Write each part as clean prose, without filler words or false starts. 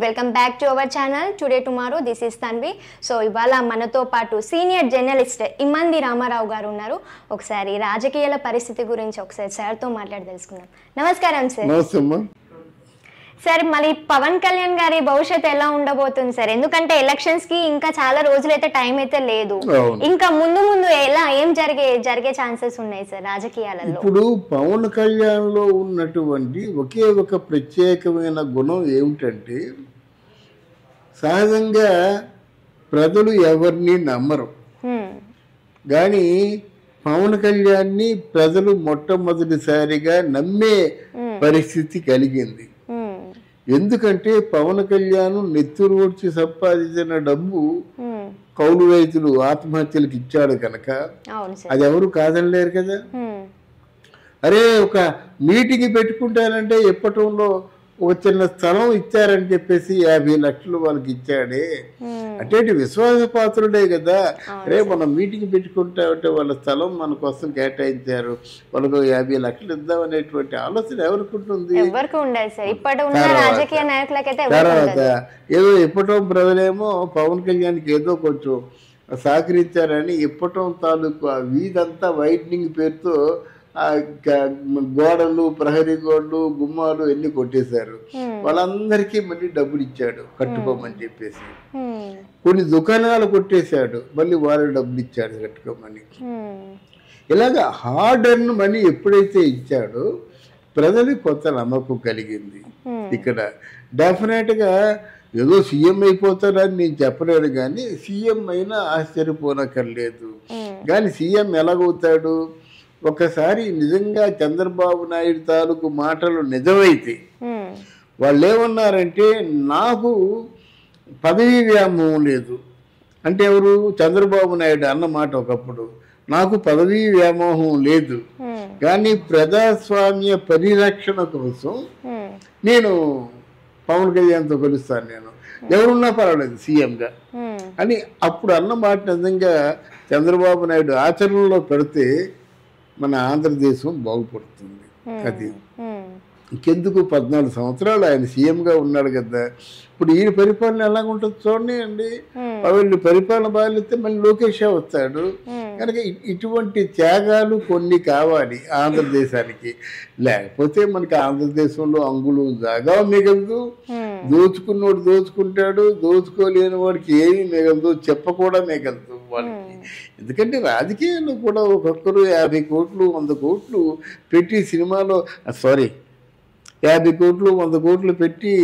Welcome back to our channel today tomorrow. This is Tanvi. So ఇవాళ మనతో పాటు senior journalist ఇమ్మంది రామారావు గారు ఉన్నారు. ఒకసారి రాజకీయాల పరిస్థితి గురించి ఒకసారి సార్తో మాట్లాడి తెలుసుకుందాం. నమస్కారం సార్. సార్, మరి పవన్ కళ్యాణ్ గారి భవిష్యత్తు ఎలా ఉండబోతుంది సార్? ఎందుకంటే ఎలక్షన్స్ కి ఇంకా చాలా రోజులైతే టైం అయితే లేదు. ఇంకా ముందు ముందు ఏం జరిగే ఛాన్సెస్ ఉన్నాయి సార్ రాజకీయాలలో? ఇప్పుడు పవన్ కళ్యాణ్ లో ఉన్నటువంటి ఒకే ఒక ప్రత్యేకమైన గుణం ఏమిటంటే, సహజంగా ప్రజలు ఎవరిని నమ్మరు, కానీ పవన్ కళ్యాణ్ని ప్రజలు మొట్టమొదటిసారిగా నమ్మే పరిస్థితి కలిగింది. ఎందుకంటే పవన్ కళ్యాణ్ నెత్తురు వచ్చి సంపాదించిన డబ్బు కౌలు రైతులు ఆత్మహత్యలకు ఇచ్చాడు కనుక అది ఎవరు కాదనలేరు కదా. అరే, ఒక మీటింగ్ పెట్టుకుంటానంటే ఇప్పటంలో ఒక చిన్న స్థలం ఇచ్చారని చెప్పేసి 50 లక్షలు వాళ్ళకి ఇచ్చాడే అంటే విశ్వాసపాత్రుడే కదా. అరే, మనం మీటింగ్ పెట్టుకుంటామంటే వాళ్ళ స్థలం మన కోసం కేటాయించారు, వాళ్ళకు 50 లక్షలు ఇద్దామనేటువంటి ఆలోచన ఎవరికి ఉంటుంది? తర్వాత ఏదో ఇప్పటం ప్రజలేమో పవన్ కళ్యాణ్కి ఏదో కొంచెం సహకరించారని ఇప్పటం తాలూకు ఆ వీధంతా వైడ్నింగ్ పేరుతో గోడలు, ప్రహరీ గోడలు, గుమ్మాలు ఎన్ని కొట్టేశారు. వాళ్ళందరికీ మళ్ళీ డబ్బులు ఇచ్చాడు కట్టుకోమని చెప్పేసి. కొన్ని దుకాణాలు కొట్టేశాడు, మళ్ళీ వాళ్ళు డబ్బులు ఇచ్చాడు కట్టుకోమని. ఇలాగ హార్డ్ ఎర్న్ మనీ ఎప్పుడైతే ఇచ్చాడో ప్రజలకు కొత్త నమ్మకం కలిగింది. ఇక్కడ డెఫినెట్గా ఏదో సీఎం అయిపోతాడని నేను చెప్పలేను, కానీ సీఎం అయినా ఆశ్చర్యపోనక్కర్లేదు. కానీ సీఎం ఎలాగవుతాడు? ఒకసారి నిజంగా చంద్రబాబు నాయుడు తాలూకు మాటలు నిజమైతే, వాళ్ళు ఏమన్నారంటే, నాకు పదవీ వ్యామోహం లేదు అంటే, ఎవరు? చంద్రబాబు నాయుడు అన్న మాట ఒకప్పుడు, నాకు పదవీ వ్యామోహం లేదు, కానీ ప్రజాస్వామ్య పరిరక్షణ కోసం నేను పవన్ కళ్యాణ్తో కలుస్తాను, నేను ఎవరున్నా పర్వాలేదు సీఎంగా అని అప్పుడు అన్న మాట నిజంగా చంద్రబాబు నాయుడు ఆచరణలో పెడితే మన ఆంధ్రదేశం బాగుపడుతుంది. అది ఇంకెందుకు 14 సంవత్సరాలు ఆయన సీఎంగా ఉన్నాడు కదా. ఇప్పుడు ఈయన పరిపాలన ఎలాగుంటుంది చూడండి అండి. వీళ్ళు పరిపాలన బాగాలేస్తే మళ్ళీ లోకేష్ వస్తాడు కనుక ఇటువంటి త్యాగాలు కొన్ని కావాలి ఆంధ్రదేశానికి. లేకపోతే మనకి ఆంధ్రదేశంలో అంగుళం జాగా మిగలదు. దోచుకున్నోడు దోచుకుంటాడు, దోచుకోలేని వాడికి ఏమీ మిగలదు, చెప్ప కూడా మిగలదు వాళ్ళకి. ఎందుకంటే రాజకీయాల్లో కూడా ఒక్కొక్కరు 50 కోట్లు 100 కోట్లు పెట్టి సినిమాలో 50 కోట్లు 100 కోట్లు పెట్టి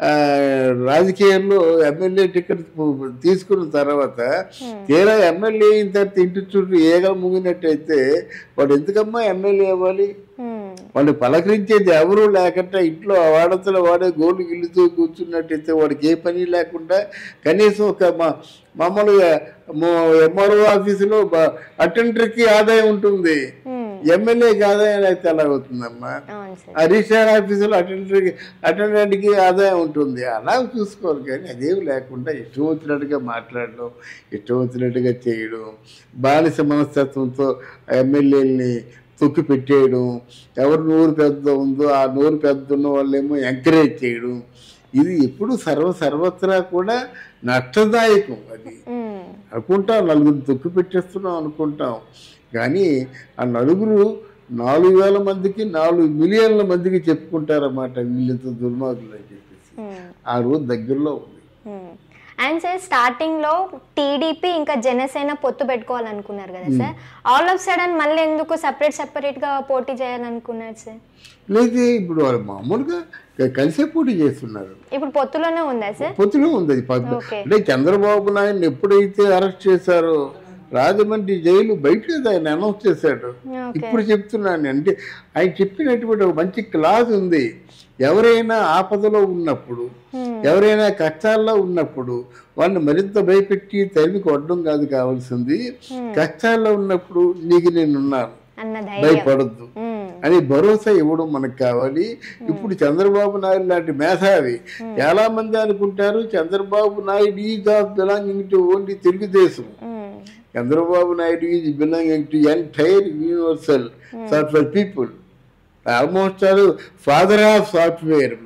రాజకీయాల్లో ఎమ్మెల్యే టికెట్ తీసుకున్న తర్వాత తీరా ఎమ్మెల్యే అయిన తర్వాత ఇంటి చుట్టూ ఏగా ముగినట్టయితే వాడు ఎందుకమ్మా ఎమ్మెల్యే అవ్వాలి? వాళ్ళు పలకరించేది ఎవరు లేకుండా ఇంట్లో వాడతలు వాడే గోళ్ళు గిల్లుతూ కూర్చున్నట్టయితే వాడికి ఏ పని లేకుండా కనీసం ఒక మామూలుగా ఎంఆర్ఓ ఆఫీసులో అటెండర్కి ఆదాయం ఉంటుంది, ఎమ్మెల్యేకి ఆదాయం అయితే ఎలా అవుతుందమ్మా? ఆ రిజిస్ట్రార్ ఆఫీసులో అటెండెంట్కి ఆదాయం ఉంటుంది. అలా చూసుకోవాలి, కానీ అదేమి లేకుండా ఇష్టం వచ్చినట్టుగా మాట్లాడడం, ఇష్టం వచ్చినట్టుగా చేయడం, బానిస మనస్తత్వంతో ఎమ్మెల్యేలని తొక్కి పెట్టేయడం, ఎవరు నోరు పెద్ద ఉందో ఆ నోరు పెద్ద ఉన్న వాళ్ళేమో ఎంకరేజ్ చేయడం, ఇది ఎప్పుడు సర్వత్రా కూడా నష్టదాయకం. అది అనుకుంటాం, నలుగురు తొక్కి పెట్టేస్తున్నాం అనుకుంటాం, కానీ ఆ నలుగురు 4,000 మందికి 4 మిలియన్ల మందికి చెప్పుకుంటారన్నమాట వీళ్ళంత దుర్మార్గులు అని చెప్పేసి. ఆ రోజు దగ్గరలో ఉంది. అండ్ సార్, స్టార్టింగ్ లో టీడీపీ ఇంకా జనసేన పొత్తు పెట్టుకోవాలనుకున్నారు కదా సార్, ఆల్ ఆఫ్ సడన్ మళ్ళీ ఎందుకు సపరేట్ గా పోటీ చేయాలనుకున్నారు సార్? లేదు, ఇప్పుడు వాళ్ళు మామూలుగా కలిసే పోటీ చేస్తున్నారు. ఇప్పుడు పొత్తులోనే ఉందా సార్? పొత్తులో ఉంది. అంటే చంద్రబాబు నాయుడు ఎప్పుడైతే అరెస్ట్ చేశారో రాజమండ్రి జైలు బయట ఆయన అనౌన్స్ చేశాడు. ఇప్పుడు చెప్తున్నాను అంటే ఆయన చెప్పినటువంటి ఒక మంచి క్లాస్ ఉంది. ఎవరైనా ఆపదలో ఉన్నప్పుడు, ఎవరైనా కష్టాల్లో ఉన్నప్పుడు వాళ్ళని మరింత భయపెట్టి తరిమి కొట్టడం కాదు కావాల్సింది. కష్టాల్లో ఉన్నప్పుడు నీకు నేనున్నాను, భయపడద్దు అని భరోసా ఇవ్వడం మనకు కావాలి. ఇప్పుడు చంద్రబాబు నాయుడు లాంటి మేధావి చాలా మంది అనుకుంటారు Chandrababu Naidu is of belonging to only Telugu Desam. Chandrababu Naidu is belonging to entire universal software people. Almost father of software అన్నమాట.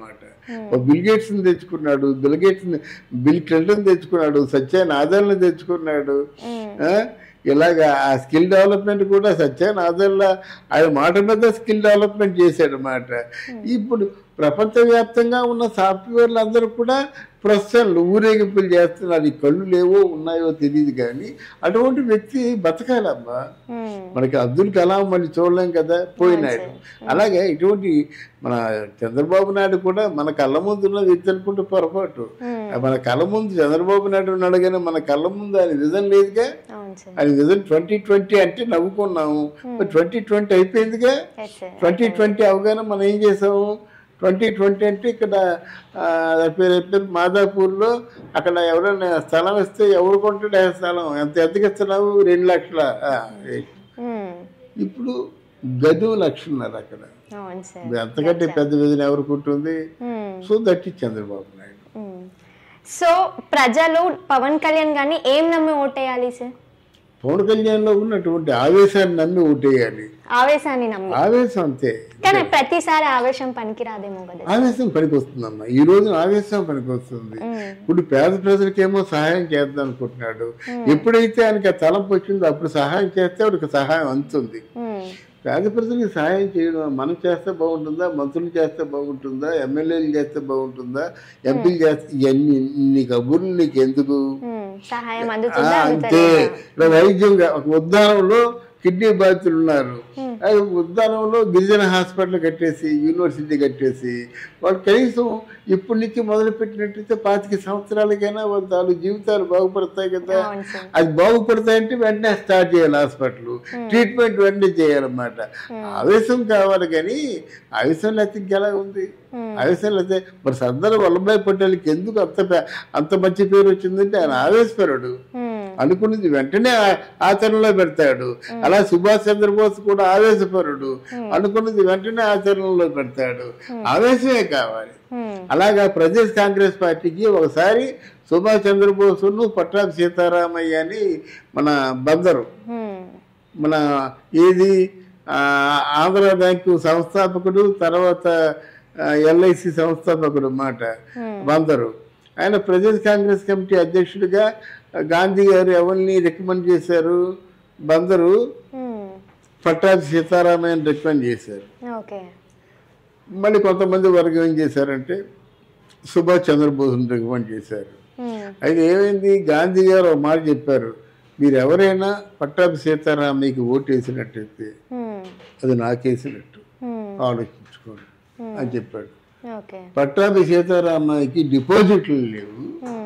బిల్ గేట్స్ని తెచ్చుకున్నాడు, బిల్ క్లింటన్ తెచ్చుకున్నాడు, సత్య నాదెల్ని తెచ్చుకున్నాడు. ఇలాగా ఆ స్కిల్ డెవలప్మెంట్ కూడా సత్యనాథల్లా ఆయన మాట మీద స్కిల్ డెవలప్మెంట్ చేశాడు అన్నమాట. ఇప్పుడు ప్రపంచవ్యాప్తంగా ఉన్న సాఫ్ట్వేర్లు అందరూ కూడా ప్రొఫెషనల్ ఊరేగింపులు చేస్తున్నారు. ఈ కళ్ళు లేవో ఉన్నాయో తెలియదు కానీ అటువంటి వ్యక్తి బతకాలమ్మా. మనకి అబ్దుల్ కలాం మళ్ళీ చూడలేం కదా, పోయినాడు. అలాగే ఇటువంటి మన చంద్రబాబు నాయుడు కూడా మన కళ్ళ ముందు ఉన్న వ్యక్తి అనుకుంటే పొరపాటు. మన కళ్ళ ముందు చంద్రబాబు నాయుడు ఉన్నాడు కానీ మన కళ్ళ ముందు ఆయన విజన్ లేదుగా. ఆయన విజన్ 2020 అంటే నవ్వుకున్నాము, 2020 అయిపోయిందిగా. 2020 అవగానే మనం ఏం చేసాము, 2020 అంటే ఇక్కడ పేరు మాదాపూర్లో అక్కడ ఎవరైనా స్థలం ఇస్తే ఎవరు కొంటాడు ఆ స్థలం, ఎంతకి ఇస్తున్నావు, 2 లక్షల. ఇప్పుడు గదు 1.5 లక్షలు అక్కడ. ఎంతకంటే పెద్ద విజన్ ఎవరికి ఉంటుంది. So that is Chandrababu Naidu. So ప్రజలు పవన్ కళ్యాణ్ గారిని ఏం నమ్మి ఓటేయాలి సార్? పవన్ కళ్యాణ్ లో ఉన్నటువంటి ఆవేశాన్ని నమ్మి ఓటేయాలి. ఆవేశాన్ని నమ్మి, ఆవేశం అంతే. కానీ ప్రతిసారి ఆవేశం పనికిరాదేమో కదా. ఆవేశం పనికి వస్తుందమ్మా, ఈ రోజు ఆవేశం పనికి వస్తుంది. ఇప్పుడు పేద ప్రజలకేమో సహాయం చేద్దాం అనుకుంటున్నాడు. ఎప్పుడైతే ఆయనకి ఆ తలంపు వచ్చిందో అప్పుడు సహాయం చేస్తే వాడికి సహాయం అందుతుంది. పేద ప్రజలకు సహాయం చేయడం మనం చేస్తే బాగుంటుందా, మంత్రులు చేస్తే బాగుంటుందా, ఎమ్మెల్యేలు చేస్తే బాగుంటుందా, ఎంపీలు చేస్తే, ఇవన్నీ నీ కబుర్లు నీకు ఎందుకు? అంతే. వైద్యంగా ఒక ఉద్దానంలో కిడ్నీ బాధితులు ఉన్నారు, ఉద్దానంలో గిరిజన హాస్పిటల్ కట్టేసి యూనివర్సిటీ కట్టేసి వాళ్ళు కనీసం ఇప్పటి నుంచి మొదలు పెట్టినట్టయితే 25 సంవత్సరాలకైనా వాళ్ళ జీవితాలు బాగుపడతాయి కదా. అది బాగుపడతాయంటే వెంటనే స్టార్ట్ చేయాలి హాస్పిటల్, ట్రీట్మెంట్ వెంటనే చేయాలన్నమాట. ఆవేశం కావాలి కానీ ఆవేశం లేకపోతే ఇంకెలా ఉంది? ఆవేశం లేకపోతే మరి సర్దార్ వల్లభాయ్ పటేల్కి ఎందుకు అంత మంచి పేరు వచ్చిందంటే ఆయన ఆవేశపరుడు, అనుకున్నది వెంటనే ఆచరణలో పెడతాడు. అలా సుభాష్ చంద్రబోస్ కూడా ఆవేశపరుడు, అనుకున్నది వెంటనే ఆచరణలో పెడతాడు. ఆవేశమే కావాలి. అలాగా ప్రదేశ్ కాంగ్రెస్ పార్టీకి ఒకసారి సుభాష్ చంద్రబోస్ పట్టాభి సీతారామయ్య అని మన బందరు, మన ఏది ఆంధ్ర బ్యాంకు సంస్థాపకుడు, తర్వాత LIC సంస్థాపకుడు మాట బందరు. ఆయన ప్రదేశ్ కాంగ్రెస్ కమిటీ అధ్యక్షుడిగా గాంధీ గారు ఎవరిని రికమెండ్ చేశారు? బందరు పట్టాభి సీతారామయ్యని రికమెండ్ చేశారు. మళ్ళీ కొంతమంది వర్గం ఏం చేశారంటే సుభాష్ చంద్రబోస్ని రికమెండ్ చేశారు. అయితే ఏమైంది, గాంధీ గారు ఒక మాట చెప్పారు, మీరు ఎవరైనా పట్టాభి సీతారామయ్యకి ఓటు వేసినట్టయితే అది నాకేసినట్టు ఆలోచించుకోండి అని చెప్పాడు. పట్టాభి సీతారామయ్యకి డిపాజిట్లు లేవు,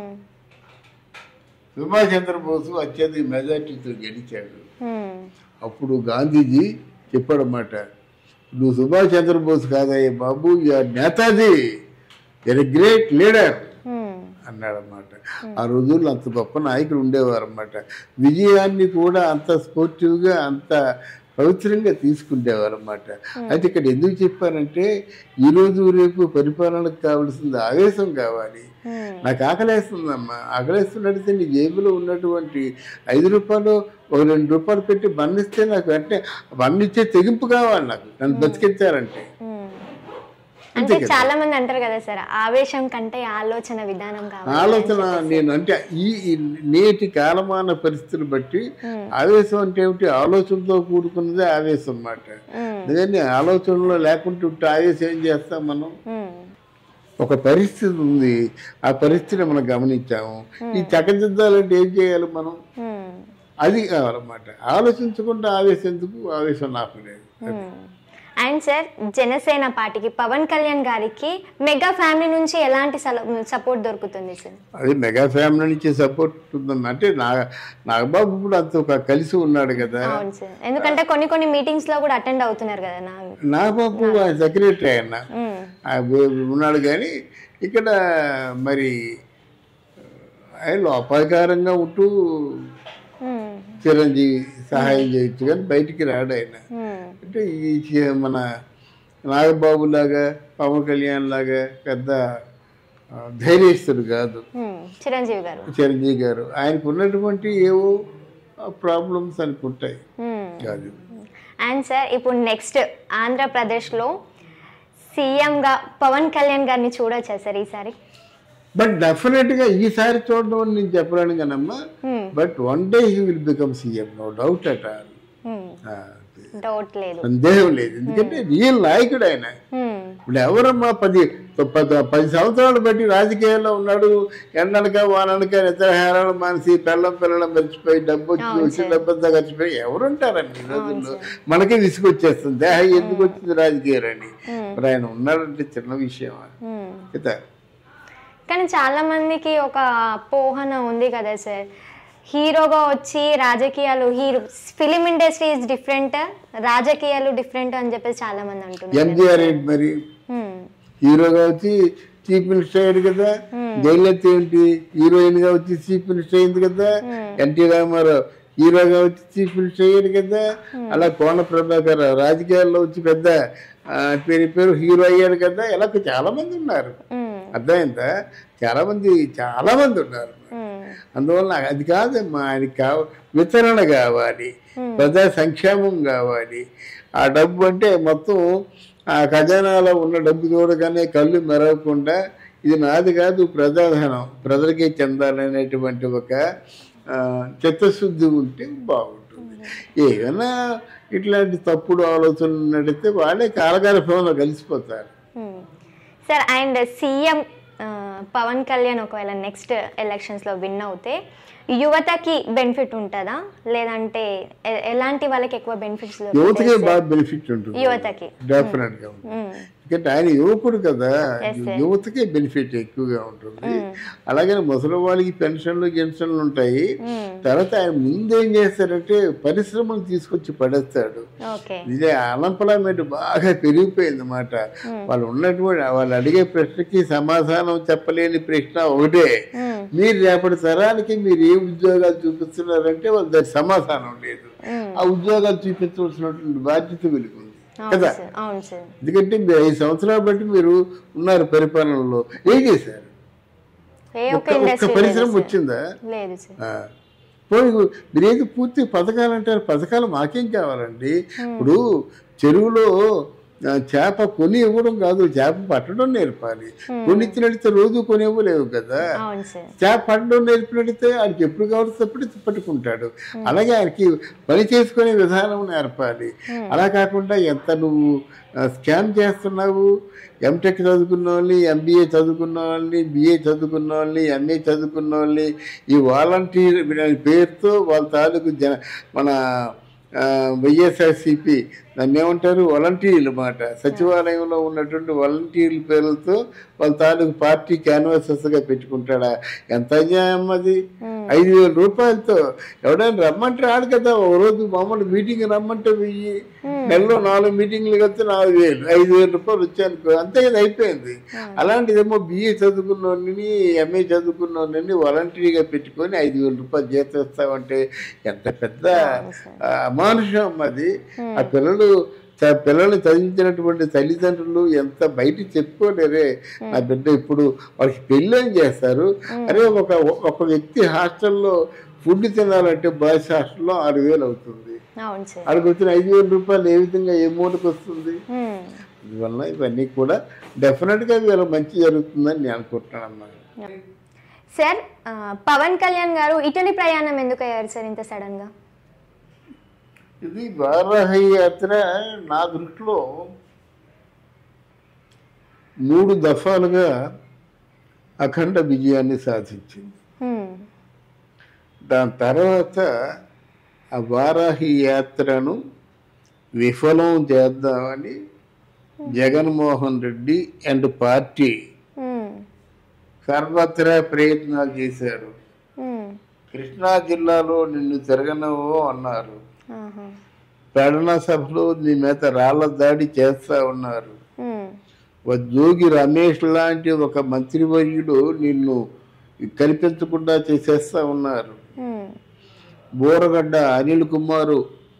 సుభాష్ చంద్రబోస్ అత్యధిక మెజార్టీతో గెలిచాడు. అప్పుడు గాంధీజీ చెప్పాడన్నమాట, నువ్వు సుభాష్ చంద్రబోస్ కాదయ్య బాబు, you are Netaji, you are a great leader అన్నాడన్నమాట. ఆ రోజుల్లో అంత గొప్ప నాయకులు ఉండేవారు అన్నమాట. విజయాన్ని కూడా అంత స్పోర్టివ్గా అంత పవిత్రంగా తీసుకుండేవారు అన్నమాట. అయితే ఇక్కడ ఎందుకు చెప్పారంటే ఈ రోజు రేపు పరిపాలనకు కావాల్సింది ఆవేశం కావాలి. నాకు ఆకలేస్తుందమ్మా, ఆకలేస్తున్నట్టయితే నీ జేబులో ఉన్నటువంటి 5 రూపాయలు ఒక 2 రూపాయలు పెట్టి బన్నిస్తే నాకు వెంటనే బన్నిచ్చే తెగింపు కావాలి, నాకు నన్ను బతికించారంటే. అంటే చాలా మంది అంటారు కదా సార్, ఆవేశం కంటే ఆలోచన విధానం కావాలి. ఆలోచన నేను అంటే ఈ నేటి కాలమాన పరిస్థితులు బట్టి ఆవేశం అంటే ఏమిటి, ఆలోచనతో కూడుకున్నదే ఆవేశం అన్నమాట. అందుకని ఆలోచనలో లేకుంటే ఆవేశం ఏం చేస్తాం మనం? ఒక పరిస్థితి ఉంది, ఆ పరిస్థితిని మనం గమనించాము, ఈ చక్కదిద్దాలంటే ఏం చేయాలి మనం? అది కావాలన్నమాట. ఆలోచించకుండా ఆవేశం ఎందుకు? ఆవేశం నాపలేదు. అండ్ సార్, జనసేన పార్టీకి పవన్ కళ్యాణ్ గారికి మెగా ఫ్యామిలీ నుంచి ఎలాంటి సపోర్ట్ దొరుకుతుంది సార్? అది మెగా ఫ్యామిలీ నుంచి సపోర్ట్ ఉంటుందన్న అంటే నాగబాబు ఇప్పుడు అంత కలిసి ఉన్నాడు కదా. అవును సార్, ఎందుకంటే కొన్ని మీటింగ్స్ లో కూడా అటెండ్ అవుతున్నారు కదా. నాగబాబు సెక్రటరీ ఆయన ఉన్నాడు కానీ ఇక్కడ మరి ఆయన లోపాయకారంగా ఉంటూ చిరంజీవి సహాయం చేయొచ్చు కానీ బయటికి రాడు ఆయన. అంటే ఈ మన నాగబాబు లాగా పవన్ కళ్యాణ్ లాగా పెద్ద ధైర్యస్తుడు కాదు చిరంజీవి గారు. ఆయనకు ఉన్నటువంటి ఏవో ప్రాబ్లమ్స్ అనుకుంటాయి కాదు. అండ్ సార్, ఇప్పుడు నెక్స్ట్ ఆంధ్రప్రదేశ్లో సీఎంగా పవన్ కళ్యాణ్ గారిని చూడొచ్చా సార్ ఈసారి? బట్ డెఫినెట్గా ఈసారి చూడడం అని నేను చెప్పలేను కానమ్మా. But one day he will become CM, no doubt at all. Doubt లేదు, సందేహం లేదు. ఎందుకంటే రియల్ నాయకుడు ఆయన. ఇప్పుడు ఎవరమ్మా 10 సంవత్సరాలు బట్టి రాజకీయాల్లో ఉన్నాడు, ఎండనక వాననక నిద్రహారాలు మానేసి పిల్లలు మర్చిపోయి డబ్బు వచ్చి డబ్బంతా ఖర్చిపోయి ఎవరుంటారండి ఈ రోజుల్లో? మనకే విసుగొచ్చేస్తుంది ఎందుకు వచ్చింది రాజకీయాలని. మరి ఆయన ఉన్నాడంటే చిన్న విషయం కదా. కానీ చాలా మందికి ఒక పోహన ఉంది కదా సార్, హీరోగా వచ్చి రాజకీయాలు, ఫిలిం ఇండస్ట్రీ ఇస్ డిఫరెంట్, రాజకీయాలు డిఫరెంట్ అని చెప్పేసి చాలా మంది అంటున్నారు. ఎంజీఆర్ మరి హీరోగా వచ్చి చీఫ్ మినిస్టర్ అయ్యాడు కదా, జయలలిత ఏంటి హీరోయిన్ గా వచ్చి చీఫ్ మినిస్టర్ అయింది కదా, ఎన్టీ రామారావు హీరోగా వచ్చి చీఫ్ మినిస్టర్ అయ్యాడు కదా, అలా కోన ప్రభాకర్ రాజకీయాల్లో వచ్చి పెద్ద పేరు హీరో అయ్యాడు కదా. ఇలా చాలా మంది ఉన్నారు, అర్థమైందా? చాలా మంది ఉన్నారు. అందువల్ల అది కాదమ్మా, ఆయనకి వితరణ కావాలి, ప్రజా సంక్షేమం కావాలి. ఆ డబ్బు అంటే మొత్తం ఆ ఖజానాలో ఉన్న డబ్బు చూడగానే కళ్ళు మెరవకుండా ఇది నాది కాదు, ప్రజాధనం ప్రజలకే చెందాలనేటువంటి ఒక చిత్తశుద్ధి ఉంటే బాగుంటుంది. ఏమైనా ఇట్లాంటి తప్పుడు ఆలోచనలు నడితే వాళ్ళే కాలగర్భంలో కలిసిపోతారు. Sir, and CM Pawan Kalyan ఒకవేళ నెక్స్ట్ ఎలక్షన్స్లో విన్ అవుతే యువతకి బెనిఫిట్ ఉంటుందా, లేదంటే ఎలాంటి వాళ్ళకి ఎక్కువ బెనిఫిట్స్? యువతకే బాగా బెనిఫిట్ ఉంటుంది, యువతకి డెఫినెట్ గా. ఎందుకంటే ఆయన యువకుడు కదా, యువతకే బెనిఫిట్ ఎక్కువగా ఉంటుంది. అలాగే ముసలి వాళ్ళకి పెన్షన్లు గిన్షన్లు ఉంటాయి. తర్వాత ఆయన ముందేం చేస్తారంటే పరిశ్రమలు తీసుకొచ్చి పడేస్తాడు. ఇదే అన్ఎంప్లాయ్మెంట్ బాగా పెరిగిపోయింది అన్నమాట. వాళ్ళు అడిగే ప్రశ్నకి సమాధానం చెప్పలేని ప్రశ్న ఒకటే, మీరు రేపటి తరానికి మీరు ఏ ఉద్యోగాలు చూపిస్తున్నారంటే వాళ్ళు దానికి సమాధానం లేదు. ఆ ఉద్యోగాలు చూపించవలసినటువంటి బాధ్యత వీళ్ళకి ఉంది కదా. ఎందుకంటే మీరు 5 సంవత్సరాలు బట్టి మీరు ఉన్నారు పరిపాలనలో, ఏం చేశారు? ఒక్క పరిశ్రమ వచ్చిందా? మీరేది పూర్తి పథకాలు అంటారు, పథకాలు మాకేం కావాలండి? ఇప్పుడు చెరువులో చేప కొని ఇవ్వడం కాదు, చేప పట్టడం నేర్పాలి. కొనిచ్చినడితే రోజు కొనివ్వలేవు కదా. చేప పట్టడం నేర్పినడితే ఆయనకి ఎప్పుడు కావాల్సి అప్పుడు పట్టుకుంటాడు. అలాగే ఆయనకి పని చేసుకునే విధానం నేర్పాలి. అలా కాకుండా ఎంత నువ్వు స్కామ్ చేస్తున్నావు, ఎంటెక్ చదువుకున్న వాళ్ళని, ఎంబీఏ చదువుకున్న వాళ్ళని, బిఏ చదువుకున్న వాళ్ళని, ఎంఏ చదువుకున్న వాళ్ళని ఈ వాలంటీర్ పేరుతో వాళ్ళ తాలూకు మన వైఎస్ఆర్సీపీ దాన్ని ఏమంటారు, వాలంటీర్లు మాట, సచివాలయంలో ఉన్నటువంటి వాలంటీర్ల పేర్లతో వాళ్ళ తాలూకు పార్టీ క్యాన్వాసెస్గా పెట్టుకుంటాడా? ఎంత అన్యాయం అది! 5,000 రూపాయలతో ఎవడైనా రమ్మంటే రాడు కదా. ఒక రోజు మామూలు మీటింగ్ రమ్మంటే వెయ్యి, నెలలో 4 మీటింగ్లు కలిస్తే 4,000, 5,000 రూపాయలు వచ్చానుకో, అంతే కదా అయిపోయింది. అలాంటిదేమో బిఏ చదువుకున్నోడిని, ఎంఏ చదువుకున్నోడిని వాలంటీర్గా పెట్టుకొని 5,000 రూపాయలు జీతం ఇస్తామంటే ఎంత పెద్ద అమానుషం అది. ఆ పిల్లల్ని చదివించినటువంటి తల్లిదండ్రులు ఎంత బయట చెప్పుకోలేరే, నా బిడ్డ ఇప్పుడు వాళ్ళకి పెళ్ళి ఏం చేస్తారు? అరే ఒక వ్యక్తి హాస్టల్లో ఫుడ్ తినాలంటే బాయ్స్ హాస్టల్లో 6,000 అవుతుంది. అక్కడికి వచ్చిన 5,000 రూపాయలు ఏ విధంగా ఏ మూలకి వస్తుంది? అందువల్ల ఇవన్నీ కూడా డెఫినెట్గా వీళ్ళ మంచి జరుగుతుందని నేను అనుకుంటున్నాను అన్నమాట. సార్, పవన్ కళ్యాణ్ గారు ఇటలీ ప్రయాణం ఎందుకు అయ్యారు సార్ ఇంత సడన్ గా? ఇది వారాహి యాత్ర నా దృష్టిలో 3 దఫాలుగా అఖండ విజయాన్ని సాధించింది. దాని తర్వాత ఆ వారాహి యాత్రను విఫలం చేద్దామని జగన్మోహన్ రెడ్డి అండ్ పార్టీ సర్వత్రా ప్రయత్నాలు చేశారు. కృష్ణా జిల్లాలో నిన్ను తిరగనవో అన్నారు, ప్రేరణ సభలో నీ మీద రాళ్ల దాడి చేస్తా ఉన్నారు, జోగి రమేష్ లాంటి ఒక మంత్రివర్యుడు నిన్ను కనిపించకుండా చేసేస్తా ఉన్నారు, బోరగడ్డ అనిల్ కుమారు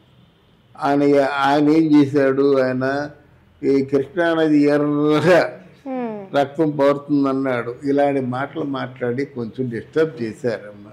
ఆయన ఏం చేశాడు, ఆయన ఈ కృష్ణానది ఎర్రగా రక్తం పారుతుందన్నాడు. ఇలాంటి మాటలు మాట్లాడి కొంచెం డిస్టర్బ్ చేశారమ్మా.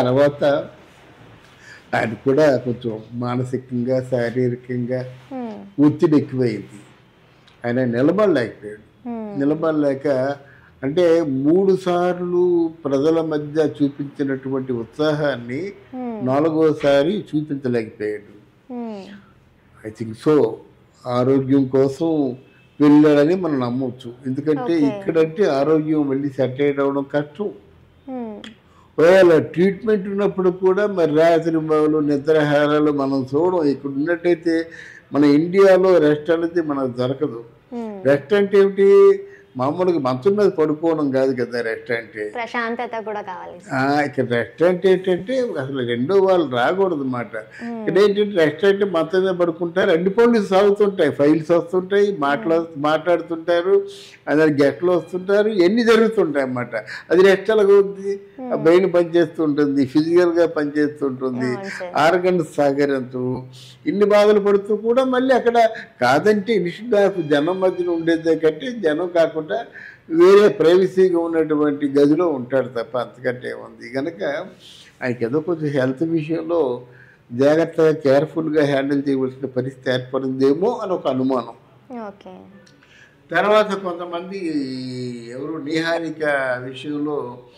తర్వాత ఆయన కూడా కొంచెం మానసికంగా శారీరకంగా ఒత్తిడి ఎక్కువైంది. ఆయన నిలబడలేకపోయాడు. నిలబడలేక అంటే 3 సార్లు ప్రజల మధ్య చూపించినటువంటి ఉత్సాహాన్ని 4వసారి చూపించలేకపోయాడు. ఐ థింక్ సో ఆరోగ్యం కోసం వెళ్ళాడని మనం నమ్మొచ్చు. ఎందుకంటే ఇక్కడంటే ఆరోగ్యం మళ్ళీ సెట్ అవ్వడం కష్టం. ఒకవేళ ట్రీట్మెంట్ ఉన్నప్పుడు కూడా మరి రాత్రి బావులు నిద్రాహారాలు మనం చూడం. ఇక్కడ ఉన్నట్టయితే మన ఇండియాలో రెస్ట్ అనేది మనకు దొరకదు. రెస్ట్ అంటే ఏమిటి? మామూలుగా మంచం మీద పడుకోవడం కాదు కదా రెస్ట్ అంటే. ప్రశాంతత కూడా కావాలి. ఇక్కడ రెస్ట్ అంటే ఏంటంటే అసలు రెండో వాళ్ళు రాకూడదు అన్నమాట. ఇక్కడ ఏంటంటే రెస్ట్ అంటే మంచం మీద పడుకుంటారు, అన్ని పనులు సాగుతుంటాయి, ఫైల్స్ వస్తుంటాయి, మాట్లాడుతుంటారు, అందరు గెస్ట్లు వస్తుంటారు, ఎన్ని జరుగుతుంటాయి అన్నమాట. అది రెస్ట్ ఎలాగ ఉంది? బ్రెయిన్ పనిచేస్తుంటుంది, ఫిజికల్గా పనిచేస్తుంటుంది, ఆర్గన్స్ సహకరించు, ఇన్ని బాధలు పడుతూ కూడా మళ్ళీ అక్కడ కాదంటే ఇన్స్టెడ్ ఆఫ్ జనం మధ్యన ఉండేదే కంటే జనం కాకుండా వేరే ప్రైవసీగా ఉన్నటువంటి గదిలో ఉంటాడు తప్ప అంతకంటే ఉంది. కనుక ఆయనకి ఏదో కొంచెం హెల్త్ విషయంలో జాగ్రత్తగా కేర్ఫుల్గా హ్యాండిల్ చేయవలసిన పరిస్థితి ఏర్పడిందేమో అని ఒక అనుమానం. తర్వాత కొంతమంది ఎవరు నిహారిక విషయంలో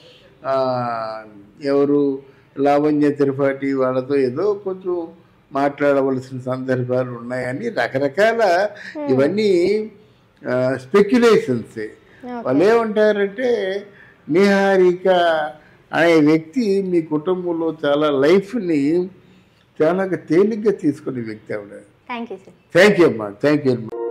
ఎవరు లావణ్య త్రిపాఠి వాళ్ళతో ఏదో కొంచెం మాట్లాడవలసిన సందర్భాలు ఉన్నాయని రకరకాల ఇవన్నీ స్పెక్యులేషన్సే. వాళ్ళు ఏమంటారంటే నిహారిక అనే వ్యక్తి మీ కుటుంబంలో చాలా లైఫ్ని చాలా తేలిగ్గా తీసుకునే వ్యక్తి ఆవిడ. థ్యాంక్ యూ అమ్మా. Thank you.